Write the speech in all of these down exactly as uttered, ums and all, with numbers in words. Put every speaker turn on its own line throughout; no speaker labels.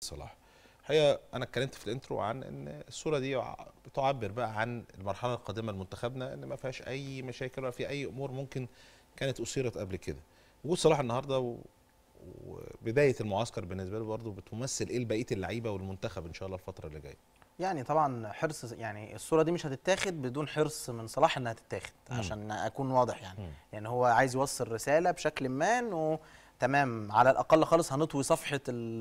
صلاح. الحقيقه انا اتكلمت في الانترو عن ان الصوره دي بتعبر بقى عن المرحله القادمه لمنتخبنا، ان ما فيهاش اي مشاكل ولا في اي امور ممكن كانت اثيرت قبل كده. وجود صلاح النهارده و... وبدايه المعسكر بالنسبه له برضه بتمثل ايه لبقيه اللعيبه والمنتخب ان شاء الله الفتره اللي جايه.
يعني طبعا حرص، يعني الصوره دي مش هتتاخد بدون حرص من صلاح انها تتاخد، عشان اكون واضح يعني. مم. يعني هو عايز يوصل رساله بشكل ما انه تمام، على الاقل خالص هنطوي صفحه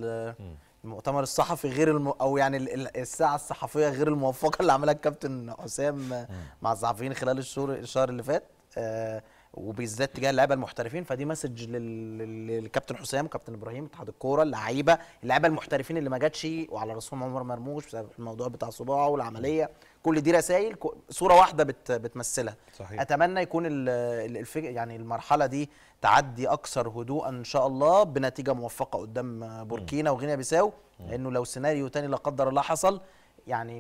المؤتمر الصحفي غير الم... او يعني الساعه الصحفيه غير الموفقه اللي عملها الكابتن حسام مع الصحفيين خلال الشهور الشهر اللي فات، آه وبالذات تجاه اللعيبه المحترفين. فدي مسج للكابتن حسام وكابتن ابراهيم اتحاد الكوره، اللعيبه اللعيبه المحترفين اللي ما جاتش وعلى راسهم عمر مرموش بسبب الموضوع بتاع صباعه والعمليه. كل دي رسائل صوره واحده بت بتمثلها. صحيح. اتمنى يكون الفك... يعني المرحله دي تعدي اكثر هدوءا ان شاء الله بنتيجه موفقه قدام بوركينا وغينيا بيساو، لانه لو سيناريو تاني لا قدر الله حصل، يعني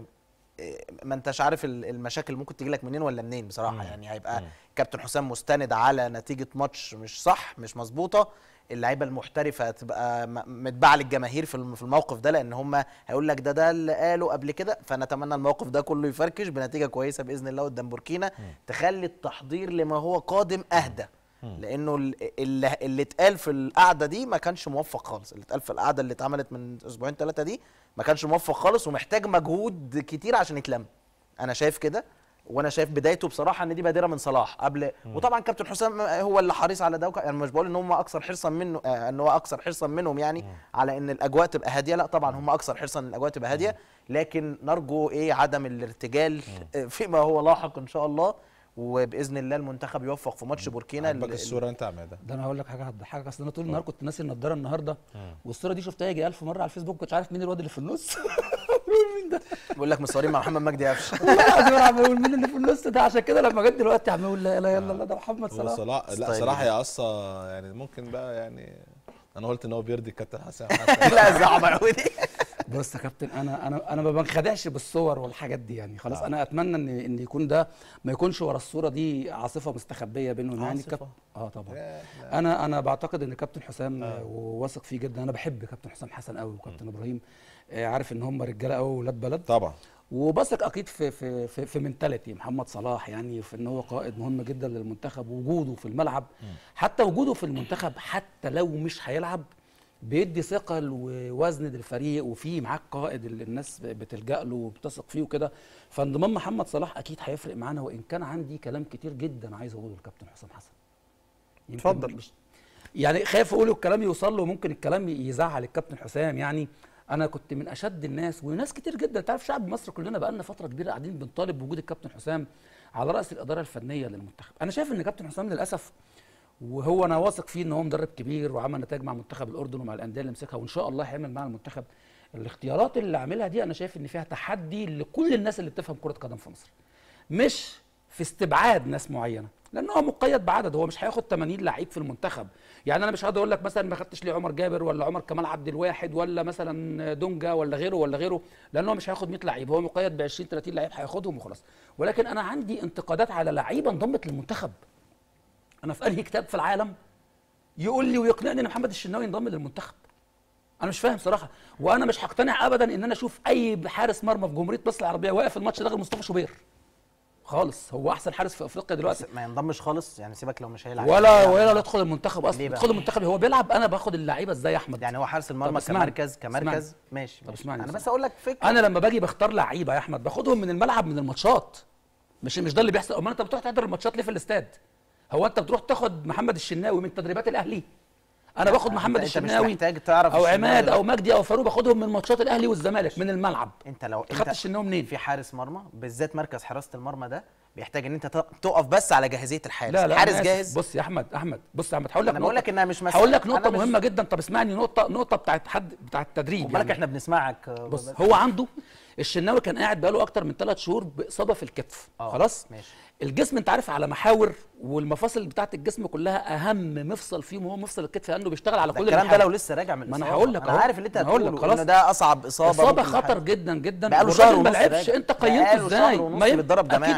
ما انتش عارف المشاكل ممكن تجي لك منين ولا منين بصراحه. مم. يعني هيبقى مم. كابتن حسام مستند على نتيجه ماتش مش صح مش مظبوطه، اللعيبه المحترفه هتبقى متباعه للجماهير في الموقف ده، لان هم هيقول لك ده ده اللي قالوا قبل كده. فنتمنى الموقف ده كله يفركش بنتيجه كويسه باذن الله قدام بوركينا، مم. تخلي التحضير لما هو قادم اهدى. مم. لانه اللي, اللي اتقال في القعده دي ما كانش موفق خالص، اللي اتقال في القعده اللي اتعملت من اسبوعين ثلاثه دي ما كانش موفق خالص، ومحتاج مجهود كتير عشان يتلم. انا شايف كده، وانا شايف بدايته بصراحه ان دي بادره من صلاح قبل. مم. وطبعا كابتن حسام هو اللي حريص على ده، يعني مش بقول ان هم اكثر حرصا منه، آه ان هو اكثر حرصا منهم يعني. مم. على ان الاجواء تبقى هاديه، لا طبعا هم اكثر حرصا ان الاجواء تبقى هاديه، لكن نرجو ايه عدم الارتجال فيما هو لاحق ان شاء الله، وباذن الله المنتخب يوفق في ماتش بوركينا.
عجبك الصوره انت يا عماده؟
ده انا هقول لك حاجه حاجه اصل انا طول النهار كنت ناسي النضاره النهارده، والصوره دي شفتها يجي ألف مره على الفيسبوك، كنتش عارف مين الواد اللي في النص. مين ده؟
بقول لك مصورين مع محمد مجدي قفشه.
والله العظيم انا عم بقول مين اللي في النص ده، عشان كده لما جت دلوقتي عم بقول لا اله الا الله ده محمد صلاح.
صلاح لا صلاح يا قصه يعني ممكن بقى يعني انا قلت ان هو بيرضي الكابتن حسام حسن.
لا زعم عودي.
بص يا كابتن، انا انا انا ما بنخدعش بالصور والحاجات دي يعني خلاص. آه. انا اتمنى ان ان يكون ده ما يكونش ورا الصوره دي عاصفه مستخبيه بينهم يعني. كاب... اه طبعا. انا انا بعتقد ان كابتن حسام آه. وواثق فيه جدا. انا بحب كابتن حسام حسن قوي وكابتن ابراهيم، آه عارف ان هم رجاله قوي ولاد بلد
طبعا،
وبثق اكيد في في في, في منتاليتي محمد صلاح، يعني في ان هو قائد مهم جدا للمنتخب. وجوده في الملعب، م. حتى وجوده في المنتخب حتى لو مش هيلعب بيدي ثقل ووزن للفريق، وفي معاك قائد اللي الناس بتلجأ له وبتثق فيه وكده. فانضمام محمد صلاح اكيد هيفرق معانا، وان كان عندي كلام كتير جدا عايز اقوله للكابتن حسام حسن.
اتفضل.
يعني خايف اقوله الكلام يوصل له، ممكن الكلام يزعل الكابتن حسام. يعني انا كنت من اشد الناس وناس كتير جدا، تعرف شعب مصر كلنا بقى لنا فتره كبيره قاعدين بنطالب بوجود الكابتن حسام على راس الاداره الفنيه للمنتخب. انا شايف ان كابتن حسام للاسف، وهو انا واثق فيه ان هو مدرب كبير وعمل نتائج مع منتخب الاردن ومع الانديه اللي مسكها، وان شاء الله هيعمل مع المنتخب. الاختيارات اللي عاملها دي انا شايف ان فيها تحدي لكل الناس اللي بتفهم كره قدم في مصر، مش في استبعاد ناس معينه، لان هو مقيد بعدد. هو مش هياخد ثمانين لعيب في المنتخب. يعني انا مش هقدر اقول لك مثلا ما خدتش ليه عمر جابر ولا عمر كمال عبد الواحد ولا مثلا دونجا ولا غيره ولا غيره، لان هو مش هياخد مية لعيب. هو مقيد ب عشرين ثلاثين لعيب هياخدهم وخلاص. ولكن انا عندي انتقادات على لعيبه انضمت للمنتخب. انا في انهي كتاب في العالم يقول لي ويقنعني ان محمد الشناوي ينضم للمنتخب؟ انا مش فاهم صراحه. وانا مش هقتنع ابدا ان انا اشوف اي حارس مرمى في جمهوريه مصر العربيه واقف الماتش ده غير مصطفى شوبير خالص. هو احسن حارس في افريقيا دلوقتي.
ما ينضمش خالص يعني، سيبك لو مش هيلعب
ولا يعني ولا يدخل المنتخب اصلا. يدخل المنتخب هو بيلعب، انا باخد اللعيبه ازاي يا احمد؟
يعني هو حارس المرمى كمركز كمركز ماشي.
طب اسمعني،
انا بس اقول لك فكره.
انا لما باجي بختار لعيبه يا احمد باخدهم من الملعب من الماتشات، مش مش ده اللي بيحصل. امال انت بتروح تحضر الماتشات ليه في الاستاد؟ هو انت بتروح تاخد محمد الشناوي من تدريبات الاهلي؟ انا باخد محمد الشناوي او عماد او مجدي او فاروق، باخدهم من ماتشات الاهلي والزمالك من الملعب.
انت لو
خدت الشناوي منين؟
في حارس مرمى بالذات مركز حراسه المرمى ده بيحتاج ان انت تقف بس على جاهزيه الحارس.
لا لا
الحارس جاهز.
بص يا احمد احمد بص يا احمد هقول لك
انا بقول لك انها مش
هقول لك نقطه مهمه جدا. طب اسمعني، نقطه نقطه بتاعت حد بتاع التدريب.
خد بالك يعني احنا بنسمعك.
بص هو عنده الشناوي كان قاعد بقاله اكتر من ثلاث شهور باصابه في الكتف. خلاص
ماشي.
الجسم انت عارف على محاور، والمفاصل بتاعت الجسم كلها اهم مفصل فيهم هو مفصل الكتف، لانه بيشتغل على كل
الكلام ده لو لسه راجع من
الاصابه. ما انا هقول لك
انا عارف اللي انت هتقوله
خلاص
ان ده اصعب اصابه
اصابه خطر جدا جدا.
بقاله شهر
ما لعبش، انت قيمته ازاي؟
ما يمكن
اكيد مستواه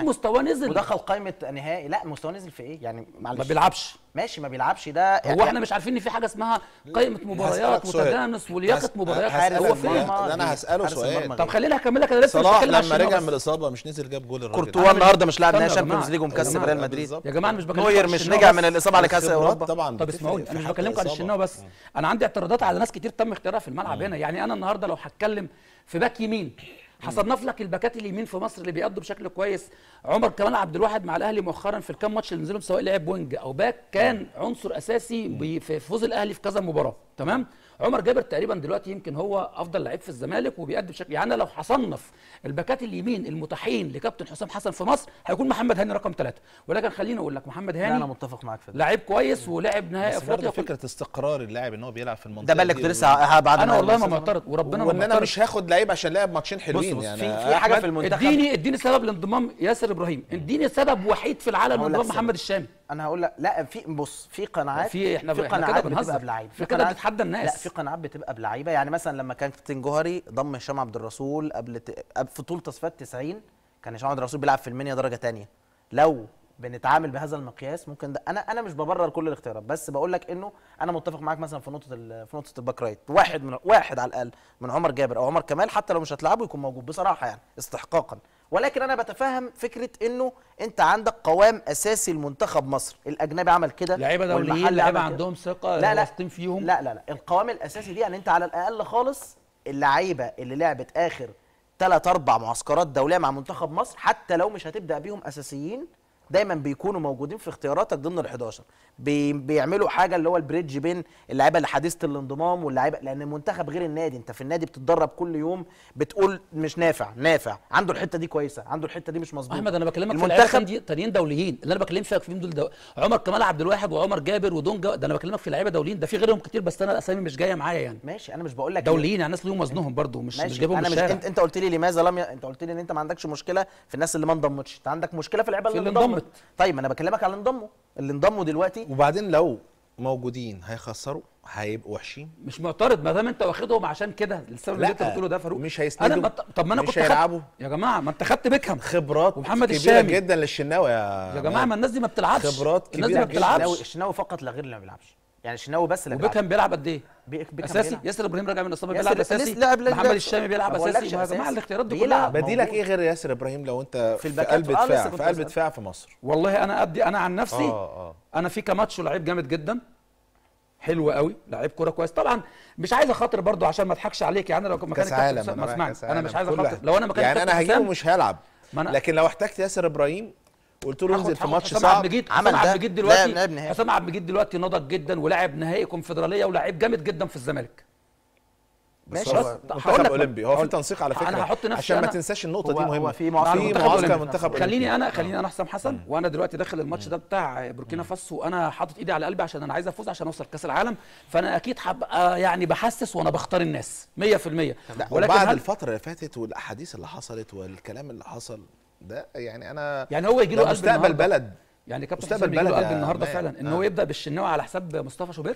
نزل
ودخل قائمه نهائي. لا مستواه نزل في ايه يعني؟ معلش
ما بيلعبش.
ماشي ما بيلعبش ده
هو
يعني
احنا مش عارفين ان في حاجه اسمها قائمه مباريات
هسألك سؤال.
وتجانس ولياقه
هس-
مباريات.
هسألك
هو
سؤال.
فين؟
ده انا هساله
حارس
سؤال.
المرمى
طب خليني اكمل لك، انا لسه مش
صلاح
بتكلم على
لما
الشناوي
رجع
بس.
من الاصابه مش نزل جاب جول الراجل؟
كورتوا
أنا
النهارده مش لاعب
استنى
نهائي
يا
شامبيونز
جماعة.
ليج ومكسب
يا
ريال
جماعة.
مدريد.
بالظبط.
يا جماعه انا مش بكلمكم
نوير
على
مش
الشناوي
رجع
بس.
من الاصابه على كاس
الخبرات
اوروبا.
طبعا
طب
بتفرق
اسمعوني،
في
انا مش
حق
بكلمكم على
الإصابة.
الشناوي بس، انا عندي اعتراضات على ناس كتير تم اختيارها في الملعب هنا. يعني انا النهارده لو هتكلم في باك يمين، هصنف لك الباكات اليمين في مصر اللي بيأدوا بشكل كويس. عمر كمال عبد الواحد مع الاهلي مؤخرا في الكام ماتش اللي نزلهم سواء لعب وينج او باك كان عنصر اساسي بي- في فوز الاهلي في كذا مباراه، تمام. عمر جابر تقريبا دلوقتي يمكن هو افضل لعيب في الزمالك وبيأدي بشكل، يعني أنا لو هصنف الباكات اليمين المتاحين لكابتن حسام حسن في مصر هيكون محمد هاني رقم ثلاثة. ولكن خليني اقول لك محمد
لا انا
هاني
متفق معاك في ده.
لعيب كويس ولعب نهائي
بس
افريقيا.
برضه فكره استقرار اللاعب ان هو بيلعب في المنطقه
ده بقى اللي
دي
كنت
و-
لسه هبعد
انا والله ما معترض وربنا ما
وان انا
معترض.
مش هاخد لعيب عشان لعب ماتشين حلوين
بص
يعني.
في في حاجه
أحمد،
في المنتخب.
اديني اديني سبب لانضمام ياسر ابراهيم، اديني سبب وحيد في العالم
هقول لك
لانضمام
سبب.
محمد الشامي.
انا هقول لك لا في بص في قناعات
في احنا
في
احنا كده
قناعات
بنهزر.
بتبقى بلعيبه
احنا كده بنتحدى الناس.
لا في قناعات بتبقى بلعيبه. يعني مثلا لما كان كابتن جوهري ضم هشام عبد الرسول قبل ت... قبل- في طول تصفيات تسعين كان هشام عبد الرسول بيلعب في المنيا درجه ثانيه. لو بنتعامل بهذا المقياس ممكن ده انا انا مش ببرر كل الاختيارات، بس بقول لك انه انا متفق معاك مثلا في نقطه ال... في نقطه الباك رايت. واحد من واحد على الاقل من عمر جابر او عمر كمال حتى لو مش هتلعبه يكون موجود بصراحه يعني استحقاقا. ولكن انا بتفهم فكره انه انت عندك قوام اساسي لمنتخب مصر، الاجنبي عمل كده
لعيبه دوليين،
والمحلي
لعيبه
عمل كده.
عندهم ثقه
لا لا
واثقين فيهم.
لا لا لا القوام الاساسي دي يعني انت على الاقل خالص اللعيبه اللي لعبت اخر ثلاث اربع معسكرات دوليه مع منتخب مصر حتى لو مش هتبدا بيهم اساسيين دايما بيكونوا موجودين في اختياراتك ضمن ال احداشر. بي بيعملوا حاجه اللي هو البريدج بين اللعيبه اللي حديثه الانضمام واللعيبه، لان المنتخب غير النادي. انت في النادي بتتدرب كل يوم بتقول مش نافع نافع، عنده الحته دي كويسه، عنده الحته دي مش مظبوطه.
احمد انا بكلمك في لعيبه تانيين تانيين دوليين، اللي انا بكلم فيك فيهم دول دو... عمر كمال عبد الواحد وعمر جابر ودونجا، ده انا بكلمك في لعيبه دوليين، ده في غيرهم كتير بس انا الاسامي مش جايه معايا يعني.
ماشي انا مش بقول لك
دوليين يعني ناس ليهم وزنهم برضه مش مش جايبهم من
انا مش
الشارع.
انت انت قلت لي لماذا لم ي... انت قلت لي ان انت ما عندكش مشكله في الناس اللي ما انضمتش، انت عندك مشكله في اللعيبه
في
اللي
اللي
انضمت.
انضمت.
طيب انا بكلمك على اللي انضموا، اللي انضموا دلوقتي.
وبعدين لو موجودين هيخسروا هيبقوا وحشين.
مش معترض ما دام انت واخدهم عشان كده السبب اللي
لا،
انت بتقوله ده يا فاروق.
مش
انا
هيسندوا،
ما... طب ما انا
مش
كنت
هيلعبوا.
خدت... يا جماعه ما انت خدت بيكهام
خبرات
ومحمد
كبيره
الشامي.
جدا للشناوي يا
يا جماعه ما الناس دي ما بتلعبش.
خبرات
الناس دي
كبيرة
ما
جدا.
بتلعبش.
الشناوي الشناوي فقط لا غير اللي ما بيلعبش، يعني الشناوي بس اللي بيلعب.
وبيكهام بيلعب قد ايه؟
بيك- بيكهام
اساسي.
بيلعب.
ياسر ابراهيم راجع من الاصابه
ياسر
بيلعب
لسه
اساسي.
لعب لسه-
محمد الشامي بيلعب
ما بقولكش
اساسي. ما يا جماعه
أساسي.
الاختيارات دي
بيلعب.
كلها
بديلك
موجود.
ايه غير ياسر ابراهيم لو انت
في
في,
الباكات.
قلب
آه،
دفاع
لسه كنت
في قلب
بسأل.
دفاع في مصر؟
والله انا ادي انا عن نفسي
اه اه
انا في كاماتشو لعيب جامد جدا حلو قوي، لعيب كوره كويس طبعا. مش عايز اخاطر برضو عشان ما اضحكش عليك، يعني لو مكان
كاس
الكابتن
عالم
حسام- ما
رايح
اسمعني
كاس
انا مش
عالم.
عايز
كل
اخاطر
واحد.
لو انا مكان
يعني انا
الكابتن
هجيبه
حسام،
مش هيلعب،
ما أنا-
لكن لو احتجت ياسر ابراهيم قلت له
هاخد-
انزل في
هاخد
ماتش
حسام
صعب
عبد المجيد.
عمل
حسام عبد
ده.
المجيد
لعب-
دلوقتي
لعب نهائي.
حسام عبد المجيد دلوقتي نضج جدا ولاعب نهائي كونفدراليه ولاعيب جامد جدا في الزمالك.
ماشي.
بس
هو-
هو
هقول
منتخب
لك-
اولمبي هو في
هقول-
تنسيق على فكره
أنا هحط نفسي
عشان ما
أنا-
تنساش النقطه
هو-
دي
هو
مهمه.
في معسكر
في
منتخب
معسكر
أولمبي.
منتخب أولمبي.
خليني انا خليني انا حسام حسن وانا دلوقتي داخل الماتش ده بتاع بوركينا فاسو وانا حاطط ايدي على قلبي عشان انا عايز افوز عشان اوصل كاس العالم، فانا اكيد هبقى يعني بحسس وانا بختار الناس مية في المية.
لا
ولكن
وبعد
هل
الفتره اللي فاتت والاحاديث اللي حصلت والكلام اللي حصل ده يعني انا
يعني هو يجي له
ده
قلب
مستقبل
النهاردة؟
بلد.
يعني كابتن
مستقبل
حسام يجي له
بلد
قلب
يا
النهارده
مان.
فعلا ان
آه.
هو يبدا بالشناوي على حساب مصطفى شوبير.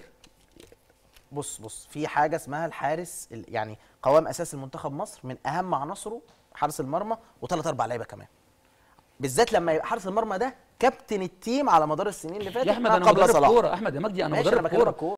بص بص في حاجه اسمها الحارس ال- يعني قوام اساسي لمنتخب مصر من اهم عناصره حارس المرمى وثلاث اربع لعيبه كمان، بالذات لما يبقى حارس المرمى ده كابتن التيم على مدار السنين اللي فاتت
يا احمد
ما
انا
قبل
مدرب
صلاح.
كوره، احمد يا مجدي انا
ماشي،
مدرب
أنا بكلمك
كوره.